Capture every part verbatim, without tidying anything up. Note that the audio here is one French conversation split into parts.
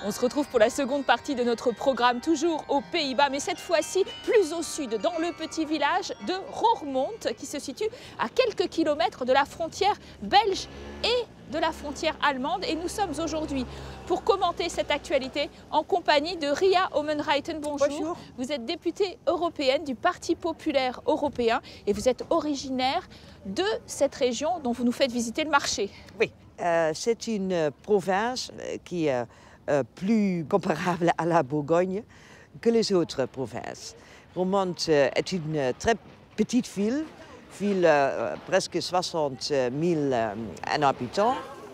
On se retrouve pour la seconde partie de notre programme, toujours aux Pays-Bas, mais cette fois-ci plus au sud, dans le petit village de Roermond, qui se situe à quelques kilomètres de la frontière belge et de la frontière allemande. Et nous sommes aujourd'hui pour commenter cette actualité en compagnie de Ria Oomen-Ruijten. Bonjour. Bonjour. Vous êtes députée européenne du Parti populaire européen et vous êtes originaire de cette région dont vous nous faites visiter le marché. Oui, euh, c'est une province qui est euh, plus comparable à la Bourgogne que les autres provinces. Roermond euh, est une très petite ville, ville euh, presque soixante mille euh, habitants.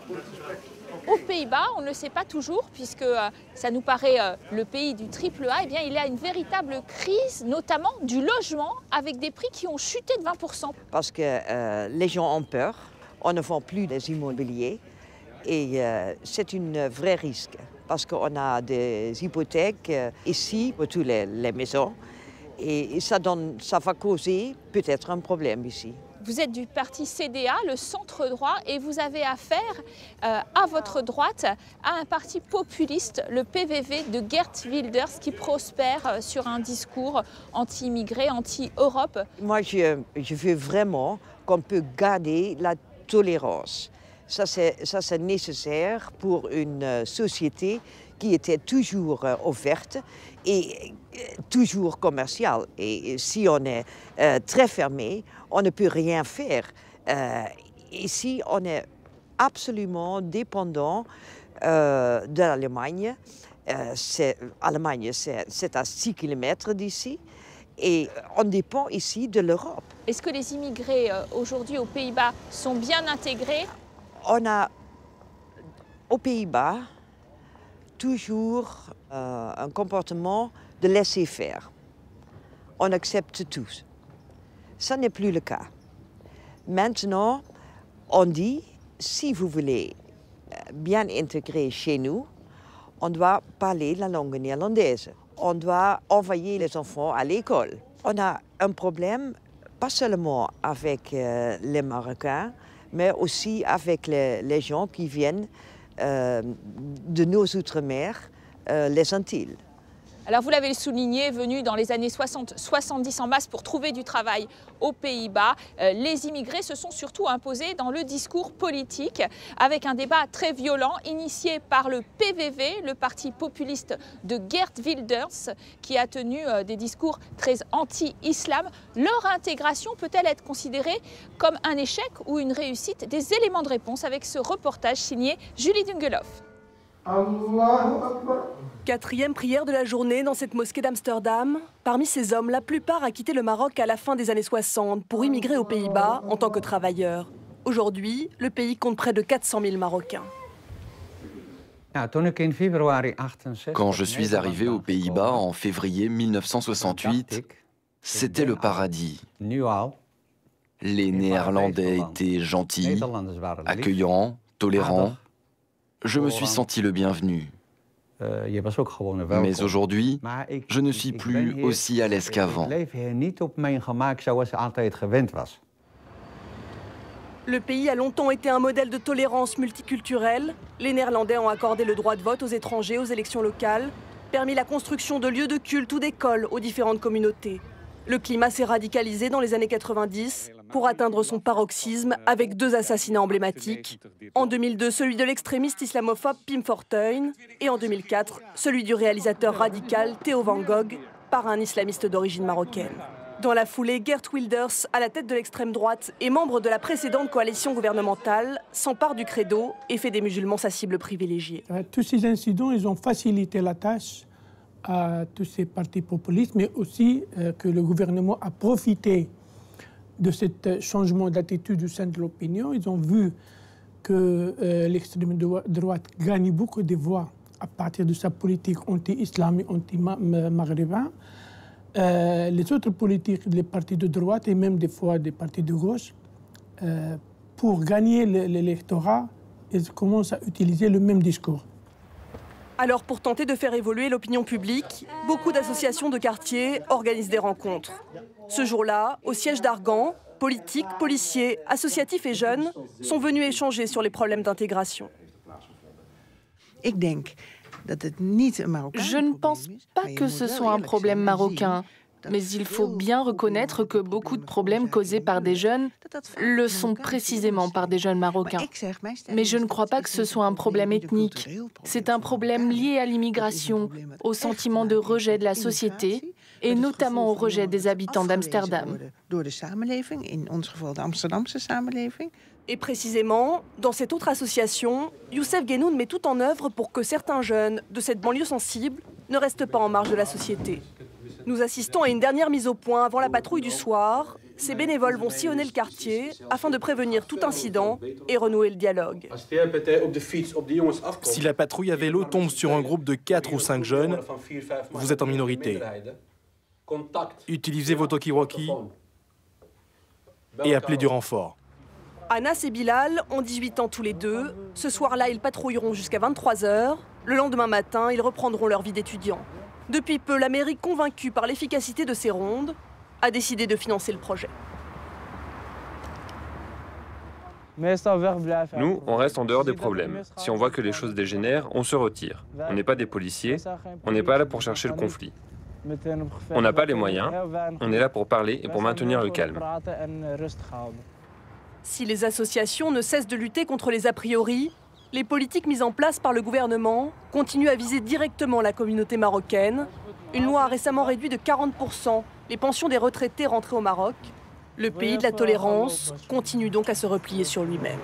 Aux Pays-Bas, on ne le sait pas toujours, puisque euh, ça nous paraît euh, le pays du triple A, eh bien, il y a une véritable crise, notamment du logement, avec des prix qui ont chuté de vingt pour cent. Parce que euh, les gens ont peur, on ne vend plus des immobiliers et euh, c'est un vrai risque. Parce qu'on a des hypothèques euh, ici pour toutes les, les maisons et, et ça, donne, ça va causer peut-être un problème ici. Vous êtes du parti C D A, le centre droit, et vous avez affaire euh, à votre droite à un parti populiste, le P V V de Geert Wilders, qui prospère sur un discours anti-immigré, anti-Europe. Moi, je, je veux vraiment qu'on peut garder la tolérance. Ça, c'est nécessaire pour une société qui était toujours euh, ouverte et euh, toujours commerciale. Et si on est euh, très fermé, on ne peut rien faire. Euh, ici, on est absolument dépendant euh, de l'Allemagne. Euh, L'Allemagne, c'est à six kilomètres d'ici. Et on dépend ici de l'Europe. Est-ce que les immigrés euh, aujourd'hui aux Pays-Bas sont bien intégrés? On a aux Pays-Bas toujours euh, un comportement de laisser-faire. On accepte tous. Ça n'est plus le cas. Maintenant, on dit, si vous voulez bien intégrer chez nous, on doit parler la langue néerlandaise. On doit envoyer les enfants à l'école. On a un problème, pas seulement avec euh, les Marocains, mais aussi avec les, les gens qui viennent euh, de nos outre-mer, euh, les Antilles. Alors vous l'avez souligné, venu dans les années soixante soixante-dix en masse pour trouver du travail aux Pays-Bas, euh, les immigrés se sont surtout imposés dans le discours politique avec un débat très violent initié par le P V V, le parti populiste de Geert Wilders, qui a tenu euh, des discours très anti-islam. Leur intégration peut-elle être considérée comme un échec ou une réussite? Des éléments de réponse avec ce reportage signé Julie Dungeloff. Quatrième prière de la journée dans cette mosquée d'Amsterdam. Parmi ces hommes, la plupart a quitté le Maroc à la fin des années soixante pour immigrer aux Pays-Bas en tant que travailleurs. Aujourd'hui, le pays compte près de quatre cent mille Marocains. Quand je suis arrivé aux Pays-Bas en février mille neuf cent soixante-huit, c'était le paradis. Les Néerlandais étaient gentils, accueillants, tolérants. Je me suis senti le bienvenu. Mais aujourd'hui, je ne suis plus aussi à l'aise qu'avant. Le pays a longtemps été un modèle de tolérance multiculturelle. Les Néerlandais ont accordé le droit de vote aux étrangers aux élections locales, permis la construction de lieux de culte ou d'écoles aux différentes communautés. Le climat s'est radicalisé dans les années quatre-vingt-dix pour atteindre son paroxysme avec deux assassinats emblématiques. En deux mille deux, celui de l'extrémiste islamophobe Pim Fortuyn et en deux mille quatre, celui du réalisateur radical Theo van Gogh par un islamiste d'origine marocaine. Dans la foulée, Geert Wilders, à la tête de l'extrême droite et membre de la précédente coalition gouvernementale, s'empare du credo et fait des musulmans sa cible privilégiée. Tous ces incidents, ils ont facilité la tâche à tous ces partis populistes, mais aussi euh, que le gouvernement a profité de ce changement d'attitude au sein de l'opinion. Ils ont vu que euh, l'extrême droite gagne beaucoup de voix à partir de sa politique anti-islamique, anti-maghrébin. Euh, les autres politiques, les partis de droite et même des fois des partis de gauche, euh, pour gagner l'électorat, ils commencent à utiliser le même discours. Alors, pour tenter de faire évoluer l'opinion publique, beaucoup d'associations de quartier organisent des rencontres. Ce jour-là, au siège d'Argan, politiques, policiers, associatifs et jeunes sont venus échanger sur les problèmes d'intégration. Ik denk Je ne pense pas que ce soit un problème marocain, mais il faut bien reconnaître que beaucoup de problèmes causés par des jeunes le sont précisément par des jeunes marocains. Mais je ne crois pas que ce soit un problème ethnique. C'est un problème lié à l'immigration, au sentiment de rejet de la société et notamment au rejet des habitants d'Amsterdam. Et précisément, dans cette autre association, Youssef Guénoun met tout en œuvre pour que certains jeunes de cette banlieue sensible ne restent pas en marge de la société. Nous assistons à une dernière mise au point avant la patrouille du soir. Ces bénévoles vont sillonner le quartier afin de prévenir tout incident et renouer le dialogue. Si la patrouille à vélo tombe sur un groupe de quatre ou cinq jeunes, vous êtes en minorité. Utilisez vos talkie-walkie et appelez du renfort. Anas et Bilal ont dix-huit ans tous les deux. Ce soir-là, ils patrouilleront jusqu'à vingt-trois heures. Le lendemain matin, ils reprendront leur vie d'étudiants. Depuis peu, la mairie, convaincue par l'efficacité de ces rondes, a décidé de financer le projet. Nous, on reste en dehors des problèmes. Si on voit que les choses dégénèrent, on se retire. On n'est pas des policiers, on n'est pas là pour chercher le conflit. On n'a pas les moyens, on est là pour parler et pour maintenir le calme. Si les associations ne cessent de lutter contre les a priori, les politiques mises en place par le gouvernement continuent à viser directement la communauté marocaine. Une loi a récemment réduit de quarante pour cent les pensions des retraités rentrés au Maroc. Le pays de la tolérance continue donc à se replier sur lui-même.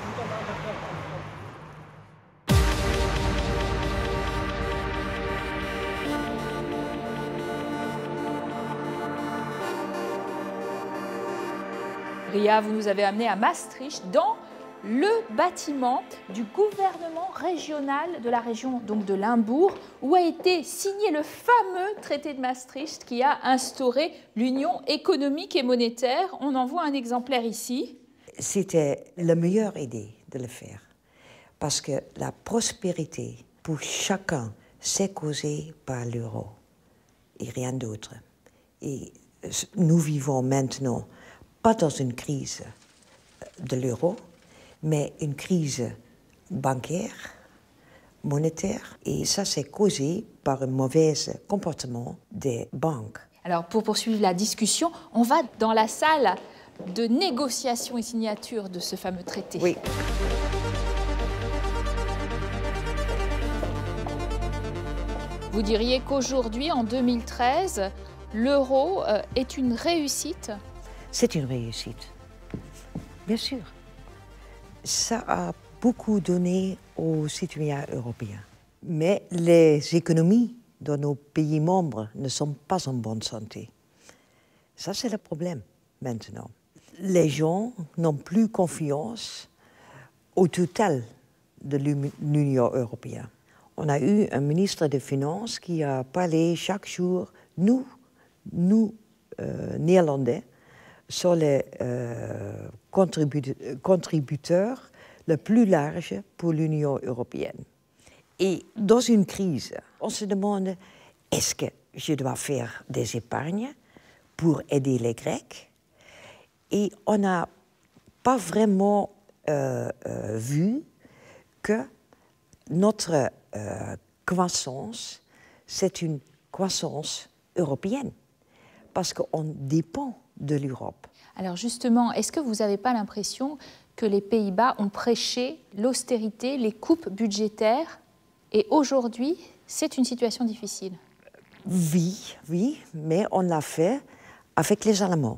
Ria, vous nous avez amené à Maastricht, dans le bâtiment du gouvernement régional de la région donc de Limbourg, où a été signé le fameux traité de Maastricht qui a instauré l'union économique et monétaire. On en voit un exemplaire ici. C'était la meilleure idée de le faire, parce que la prospérité pour chacun, c'est causé par l'euro et rien d'autre. Et nous vivons maintenant pas dans une crise de l'euro, mais une crise bancaire, monétaire, et ça c'est causé par un mauvais comportement des banques. Alors pour poursuivre la discussion, on va dans la salle de négociation et signature de ce fameux traité. Oui. Vous diriez qu'aujourd'hui, en deux mille treize, l'euro euh, est une réussite? C'est une réussite, bien sûr. Ça a beaucoup donné aux citoyens européens. Mais les économies dans nos pays membres ne sont pas en bonne santé. Ça, c'est le problème maintenant. Les gens n'ont plus confiance au total de l'Union européenne. On a eu un ministre des Finances qui a parlé chaque jour, nous, nous, euh, Néerlandais, sont les euh, contribu contributeurs le plus large pour l'Union européenne. Et dans une crise, on se demande, est-ce que je dois faire des épargnes pour aider les Grecs? Et on n'a pas vraiment euh, euh, vu que notre euh, croissance, c'est une croissance européenne, parce qu'on dépend de l'Europe. Alors justement, est-ce que vous n'avez pas l'impression que les Pays-Bas ont prêché l'austérité, les coupes budgétaires, et aujourd'hui, c'est une situation difficile? Oui, oui, mais on l'a fait avec les Allemands.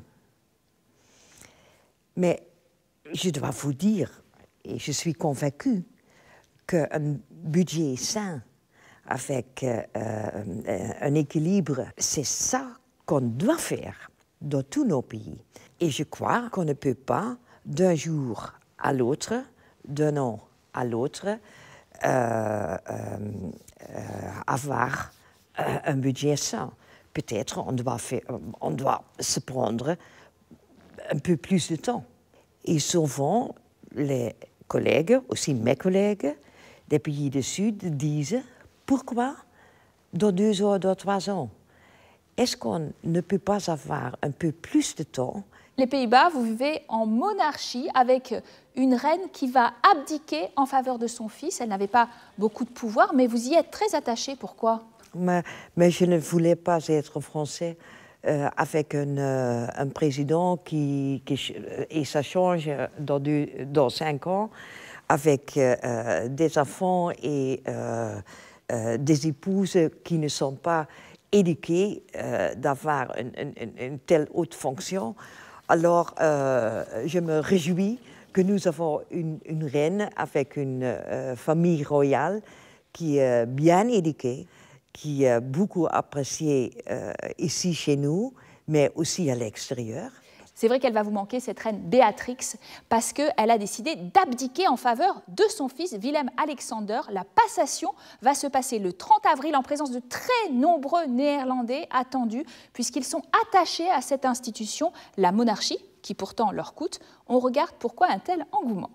Mais je dois vous dire, et je suis convaincue, qu'un budget sain, avec euh, un équilibre, c'est ça qu'on doit faire dans tous nos pays. Et je crois qu'on ne peut pas, d'un jour à l'autre, d'un an à l'autre, euh, euh, euh, avoir euh, un budget sain. Peut-être on doit faire, on doit se prendre un peu plus de temps. Et souvent, les collègues, aussi mes collègues, des pays du Sud disent « Pourquoi dans deux ans, dans trois ans ?» Est-ce qu'on ne peut pas avoir un peu plus de temps Les Pays-Bas, vous vivez en monarchie avec une reine qui va abdiquer en faveur de son fils. Elle n'avait pas beaucoup de pouvoir, mais vous y êtes très attaché. Pourquoi? mais, mais je ne voulais pas être français euh, avec un, euh, un président qui, qui... Et ça change dans, du, dans cinq ans, avec euh, des enfants et euh, euh, des épouses qui ne sont pas éduquées euh, d'avoir une, une, une telle haute fonction. Alors, euh, je me réjouis que nous avons une, une reine avec une euh, famille royale qui est bien éduquée, qui est beaucoup appréciée euh, ici chez nous, mais aussi à l'extérieur. C'est vrai qu'elle va vous manquer, cette reine Béatrix, parce qu'elle a décidé d'abdiquer en faveur de son fils Willem-Alexander. La passation va se passer le trente avril en présence de très nombreux Néerlandais attendus, puisqu'ils sont attachés à cette institution, la monarchie, qui pourtant leur coûte. On regarde pourquoi un tel engouement.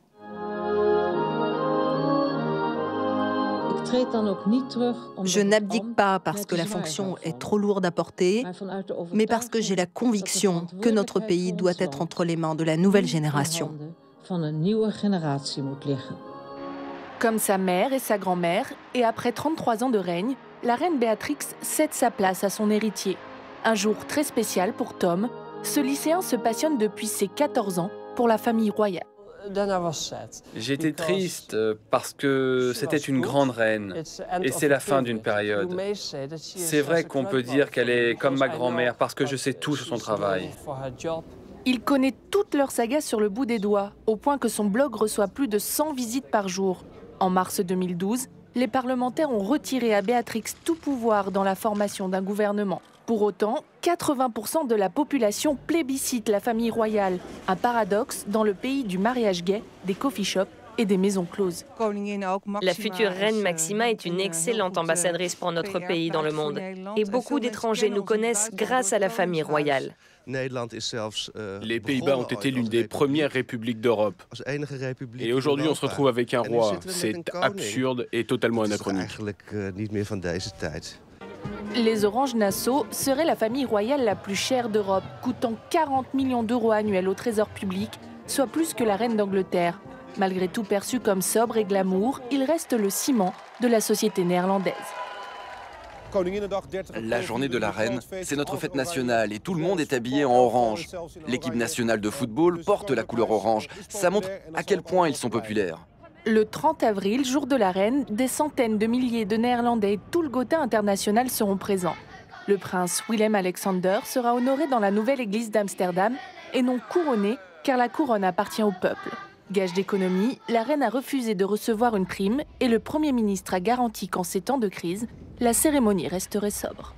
Je n'abdique pas parce que la fonction est trop lourde à porter, mais parce que j'ai la conviction que notre pays doit être entre les mains de la nouvelle génération. Comme sa mère et sa grand-mère, et après trente-trois ans de règne, la reine Béatrix cède sa place à son héritier. Un jour très spécial pour Tom, ce lycéen se passionne depuis ses quatorze ans pour la famille royale. J'étais triste parce que c'était une grande reine et c'est la fin d'une période. C'est vrai qu'on peut dire qu'elle est comme ma grand-mère parce que je sais tout sur son travail. Il connaît toute leur saga sur le bout des doigts, au point que son blog reçoit plus de cent visites par jour. En mars deux mille douze, les parlementaires ont retiré à Béatrix tout pouvoir dans la formation d'un gouvernement. Pour autant, quatre-vingts pour cent de la population plébiscite la famille royale. Un paradoxe dans le pays du mariage gay, des coffee shops et des maisons closes. La future reine Maxima est une excellente ambassadrice pour notre pays dans le monde. Et beaucoup d'étrangers nous connaissent grâce à la famille royale. Les Pays-Bas ont été l'une des premières républiques d'Europe. Et aujourd'hui, on se retrouve avec un roi. C'est absurde et totalement anachronique. Les Orange-Nassau seraient la famille royale la plus chère d'Europe, coûtant quarante millions d'euros annuels au trésor public, soit plus que la reine d'Angleterre. Malgré tout perçu comme sobre et glamour, il reste le ciment de la société néerlandaise. La journée de la reine, c'est notre fête nationale et tout le monde est habillé en orange. L'équipe nationale de football porte la couleur orange. Ça montre à quel point ils sont populaires. Le trente avril, jour de la reine, des centaines de milliers de Néerlandais et tout le Gotha international seront présents. Le prince Willem-Alexander sera honoré dans la nouvelle église d'Amsterdam et non couronné car la couronne appartient au peuple. Gage d'économie, la reine a refusé de recevoir une prime et le Premier ministre a garanti qu'en ces temps de crise, la cérémonie resterait sobre.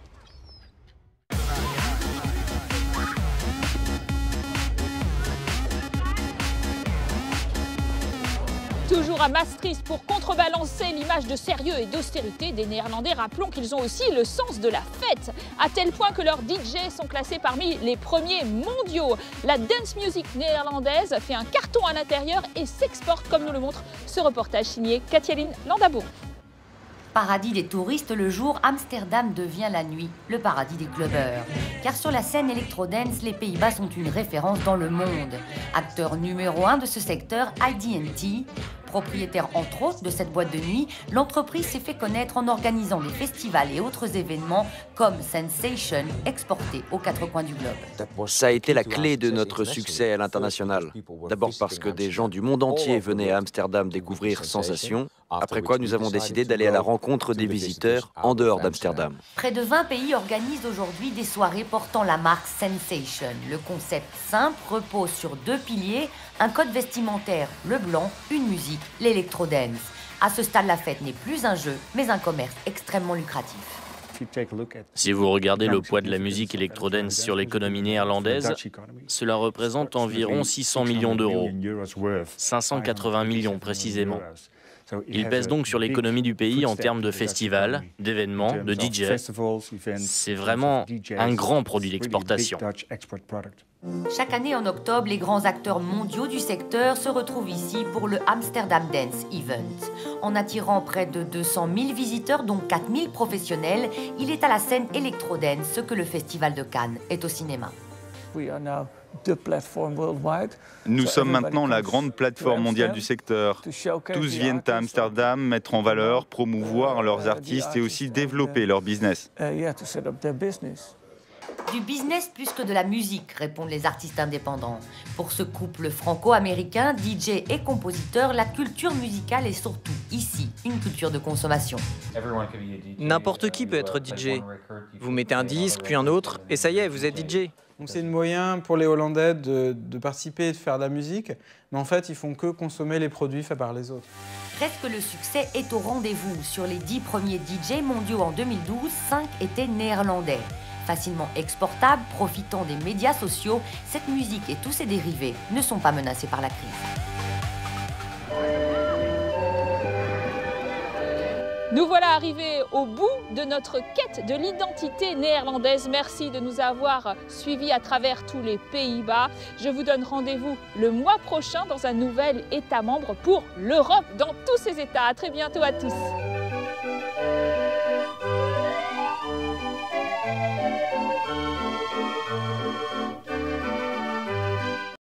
Toujours à Maastricht pour contrebalancer l'image de sérieux et d'austérité des Néerlandais. Rappelons qu'ils ont aussi le sens de la fête, à tel point que leurs D J sont classés parmi les premiers mondiaux. La dance music néerlandaise fait un carton à l'intérieur et s'exporte, comme nous le montre ce reportage signé Katjaline Landabo. Paradis des touristes le jour, Amsterdam devient la nuit, le paradis des clubbers. Car sur la scène électro-dance, les Pays-Bas sont une référence dans le monde. Acteur numéro un de ce secteur, I D and T. Propriétaire entre autres de cette boîte de nuit, l'entreprise s'est fait connaître en organisant des festivals et autres événements comme Sensation, exportés aux quatre coins du globe. Ça a été la clé de notre succès à l'international. D'abord parce que des gens du monde entier venaient à Amsterdam découvrir Sensation, après quoi nous avons décidé d'aller à la rencontre des visiteurs en dehors d'Amsterdam. Près de vingt pays organisent aujourd'hui des soirées portant la marque Sensation. Le concept simple repose sur deux piliers, un code vestimentaire, le blanc, une musique, l'électro-dance. À ce stade, la fête n'est plus un jeu, mais un commerce extrêmement lucratif. Si vous regardez le poids de la musique électro-dance sur l'économie néerlandaise, cela représente environ six cents millions d'euros, cinq cent quatre-vingts millions précisément. Il pèse donc sur l'économie du pays en termes de festivals, d'événements, de D J. C'est vraiment un grand produit d'exportation. Chaque année en octobre, les grands acteurs mondiaux du secteur se retrouvent ici pour le Amsterdam Dance Event. En attirant près de deux cent mille visiteurs, dont quatre mille professionnels, il est à la scène électro-dance ce que le Festival de Cannes est au cinéma. Nous sommes maintenant la grande plateforme mondiale du secteur. Tous viennent à Amsterdam mettre en valeur, promouvoir leurs artistes et aussi développer leur business. Du business plus que de la musique, répondent les artistes indépendants. Pour ce couple franco-américain, D J et compositeur, la culture musicale est surtout, ici, une culture de consommation. N'importe qui peut être D J. Vous mettez un disque, puis un autre, et ça y est, vous êtes D J. C'est un moyen pour les Hollandais de, de participer et de faire de la musique, mais en fait, ils font que consommer les produits faits par les autres. Reste que le succès est au rendez-vous. Sur les dix premiers D J mondiaux en deux mille douze, cinq étaient néerlandais. Facilement exportable, profitant des médias sociaux, cette musique et tous ses dérivés ne sont pas menacés par la crise. Nous voilà arrivés au bout de notre quête de l'identité néerlandaise. Merci de nous avoir suivis à travers tous les Pays-Bas. Je vous donne rendez-vous le mois prochain dans un nouvel État membre pour l'Europe dans tous ses États. À très bientôt à tous.